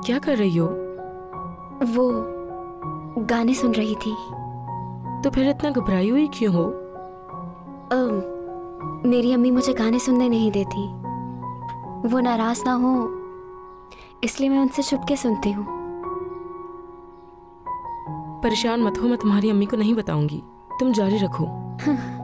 क्या कर रही हो? वो गाने सुन रही थी। तो फिर इतना घबराई हुई क्यों हो? मेरी अम्मी मुझे गाने सुनने नहीं देती। वो नाराज ना हो इसलिए मैं उनसे छुप के सुनती हूँ। परेशान मत हो, मैं तुम्हारी अम्मी को नहीं बताऊंगी। तुम जारी रखो।